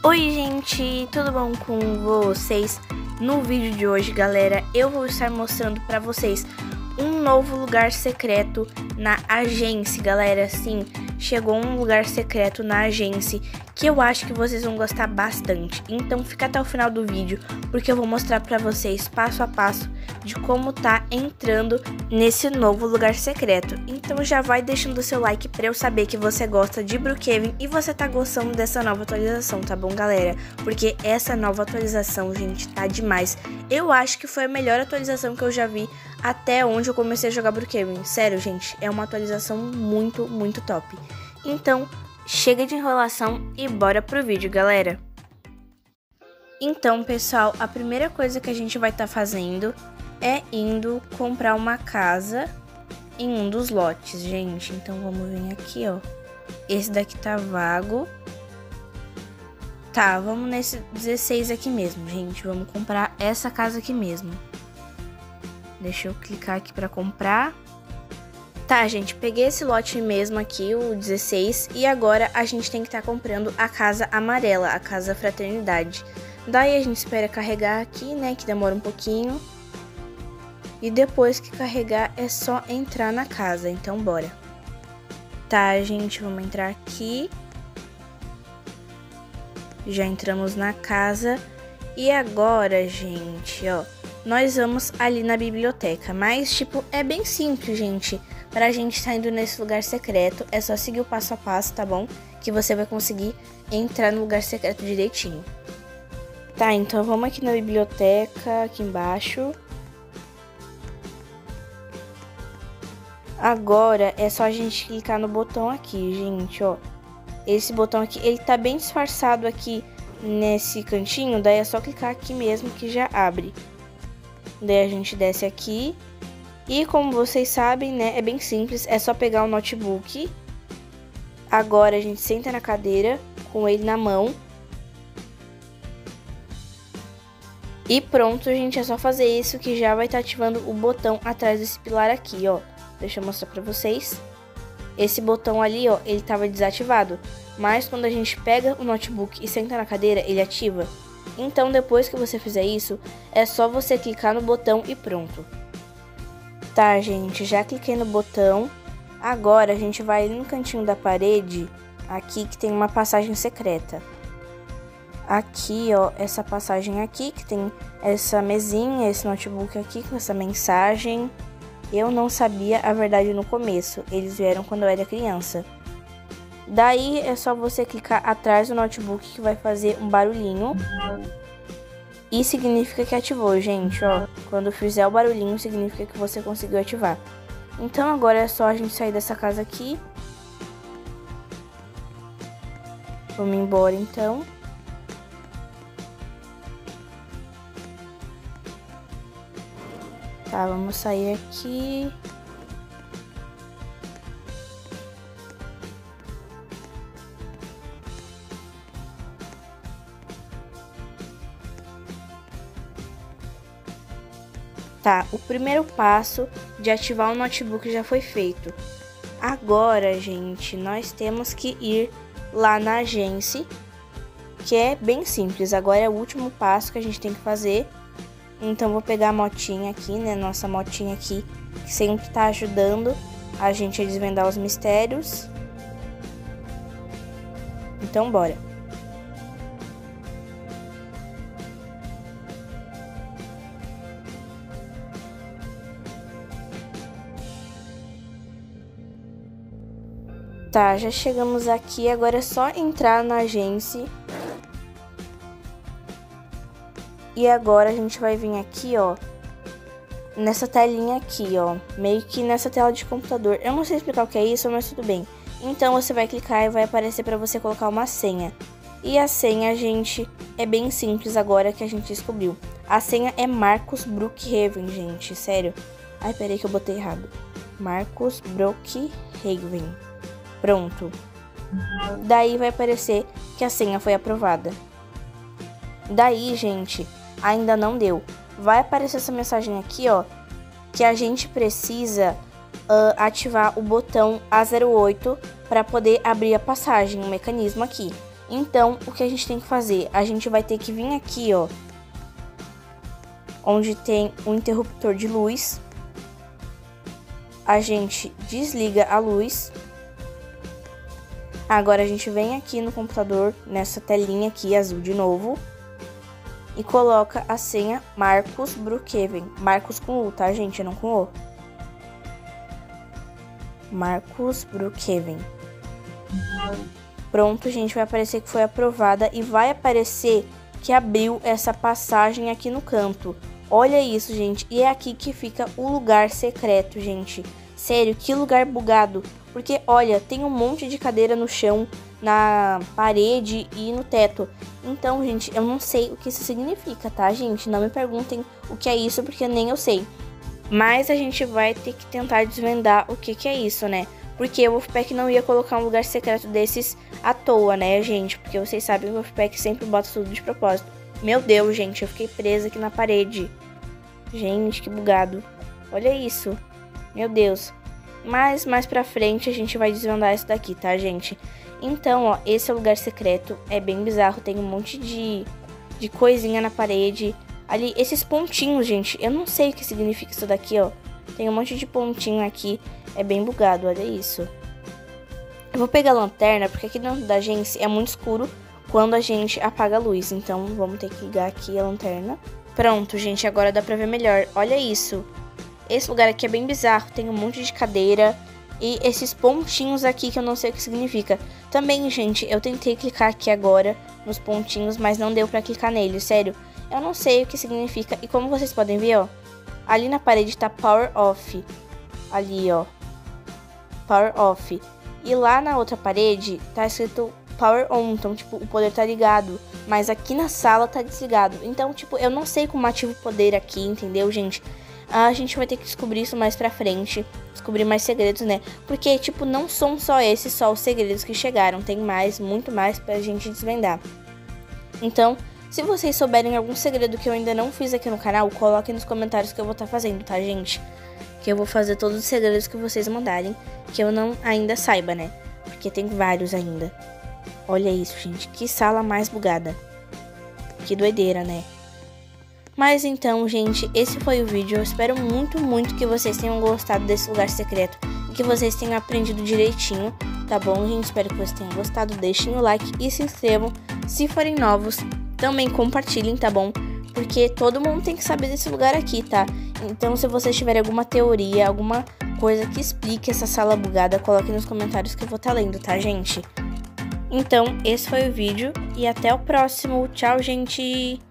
Oi gente, tudo bom com vocês? No vídeo de hoje, galera, eu vou estar mostrando pra vocês um novo lugar secreto na agência, galera. Sim, chegou um lugar secreto na agência que eu acho que vocês vão gostar bastante. Então fica até o final do vídeo, porque eu vou mostrar pra vocês passo a passo de como tá entrando nesse novo lugar secreto. Então já vai deixando o seu like pra eu saber que você gosta de Brookhaven e você tá gostando dessa nova atualização, tá bom, galera? Porque essa nova atualização, gente, tá demais. Eu acho que foi a melhor atualização que eu já vi até onde eu comecei a jogar Brookhaven. Sério, gente, é uma atualização muito top. Então, chega de enrolação e bora pro vídeo, galera. Então, pessoal, a primeira coisa que a gente vai estar fazendo é indo comprar uma casa em um dos lotes, gente. Então, vamos vir aqui, ó. Esse daqui tá vago. Tá, vamos nesse 16 aqui mesmo, gente. Vamos comprar essa casa aqui mesmo. Deixa eu clicar aqui pra comprar. Tá, gente, peguei esse lote mesmo aqui, o 16, e agora a gente tem que estar comprando a casa amarela, a casa Fraternidade. Daí a gente espera carregar aqui, né, que demora um pouquinho. E depois que carregar é só entrar na casa, então bora. Tá, gente, vamos entrar aqui. Já entramos na casa. E agora, gente, ó, nós vamos ali na biblioteca. Mas, tipo, é bem simples, gente. Pra gente estar indo nesse lugar secreto, é só seguir o passo a passo, tá bom? Que você vai conseguir entrar no lugar secreto direitinho. Tá, então vamos aqui na biblioteca, aqui embaixo. Agora é só a gente clicar no botão aqui, gente, ó. Esse botão aqui, ele tá bem disfarçado aqui nesse cantinho, daí é só clicar aqui mesmo que já abre. Daí a gente desce aqui. E como vocês sabem, né, é bem simples, é só pegar o notebook. Agora a gente senta na cadeira com ele na mão. E pronto, gente, é só fazer isso que já vai estar ativando o botão atrás desse pilar aqui, ó. Deixa eu mostrar pra vocês. Esse botão ali, ó, ele tava desativado. Mas quando a gente pega o notebook e senta na cadeira, ele ativa. Então depois que você fizer isso, é só você clicar no botão e pronto. Tá, gente, já cliquei no botão. Agora a gente vai ali no cantinho da parede, aqui que tem uma passagem secreta. Aqui, ó, essa passagem aqui, que tem essa mesinha, esse notebook aqui com essa mensagem. Eu não sabia a verdade no começo, eles vieram quando eu era criança. Daí é só você clicar atrás do notebook que vai fazer um barulhinho. E significa que ativou, gente, ó. Quando fizer o barulhinho, significa que você conseguiu ativar. Então agora é só a gente sair dessa casa aqui. Vamos embora, então. Tá, vamos sair aqui. Tá, o primeiro passo de ativar o notebook já foi feito. Agora, gente, nós temos que ir lá na agência, que é bem simples. Agora é o último passo que a gente tem que fazer. Então vou pegar a motinha aqui, né, nossa motinha aqui, que sempre tá ajudando a gente a desvendar os mistérios. Então bora. Tá, já chegamos aqui, agora é só entrar na agência. E agora a gente vai vir aqui, ó, nessa telinha aqui, ó, meio que nessa tela de computador. Eu não sei explicar o que é isso, mas tudo bem. Então você vai clicar e vai aparecer pra você colocar uma senha. E a senha, gente, é bem simples agora que a gente descobriu. A senha é Marcus Brookhaven, gente, sério. Ai, peraí que eu botei errado. Marcus Brookhaven. Pronto. Daí vai aparecer que a senha foi aprovada. Daí, gente, ainda não deu. Vai aparecer essa mensagem aqui, ó, que a gente precisa ativar o botão A08 para poder abrir a passagem, o mecanismo aqui. Então, o que a gente tem que fazer? A gente vai ter que vir aqui, ó, onde tem o interruptor de luz. A gente desliga a luz. Agora a gente vem aqui no computador, nessa telinha aqui azul de novo, e coloca a senha Marcos Brookhaven. Marcos com U, tá, gente? Não com O. Marcos Brookhaven. Pronto, gente, vai aparecer que foi aprovada e vai aparecer que abriu essa passagem aqui no canto. Olha isso, gente, e é aqui que fica o lugar secreto, gente. Sério, que lugar bugado. Porque, olha, tem um monte de cadeira no chão, na parede e no teto. Então, gente, eu não sei o que isso significa, tá, gente? Não me perguntem o que é isso, porque nem eu sei. Mas a gente vai ter que tentar desvendar o que é isso, né? Porque o Wolfpack não ia colocar um lugar secreto desses à toa, né, gente? Porque vocês sabem que o Wolfpack sempre bota tudo de propósito. Meu Deus, gente, eu fiquei presa aqui na parede. Gente, que bugado. Olha isso. Meu Deus. Mas mais pra frente a gente vai desvendar isso daqui, tá, gente? Então, ó, esse é o lugar secreto. É bem bizarro. Tem um monte de coisinha na parede. Ali, esses pontinhos, gente. Eu não sei o que significa isso daqui, ó. Tem um monte de pontinho aqui. É bem bugado, olha isso. Eu vou pegar a lanterna, porque aqui dentro da agência é muito escuro quando a gente apaga a luz. Então, vamos ter que ligar aqui a lanterna. Pronto, gente, agora dá pra ver melhor. Olha isso. Esse lugar aqui é bem bizarro. Tem um monte de cadeira e esses pontinhos aqui que eu não sei o que significa. Também, gente, eu tentei clicar aqui agora nos pontinhos, mas não deu pra clicar neles, sério. Eu não sei o que significa. E como vocês podem ver, ó, ali na parede tá Power Off. Ali, ó. Power Off. E lá na outra parede tá escrito Power On. Então, tipo, o poder tá ligado. Mas aqui na sala tá desligado. Então, tipo, eu não sei como ativa o poder aqui, entendeu, gente? A gente vai ter que descobrir isso mais pra frente. Descobrir mais segredos, né? Porque, tipo, não são só esses, só os segredos que chegaram. Tem mais, muito mais pra gente desvendar. Então, se vocês souberem algum segredo que eu ainda não fiz aqui no canal, coloquem nos comentários que eu vou estar fazendo, tá, gente? Que eu vou fazer todos os segredos que vocês mandarem, que eu não ainda saiba, né? Porque tem vários ainda. Olha isso, gente. Que sala mais bugada. Que doideira, né? Mas então, gente, esse foi o vídeo. Eu espero muito, muito que vocês tenham gostado desse lugar secreto e que vocês tenham aprendido direitinho, tá bom, gente? Espero que vocês tenham gostado. Deixem o like e se inscrevam. Se forem novos, também compartilhem, tá bom? Porque todo mundo tem que saber desse lugar aqui, tá? Então, se vocês tiverem alguma teoria, alguma coisa que explique essa sala bugada, coloquem nos comentários que eu vou estar lendo, tá, gente? Então, esse foi o vídeo e até o próximo. Tchau, gente!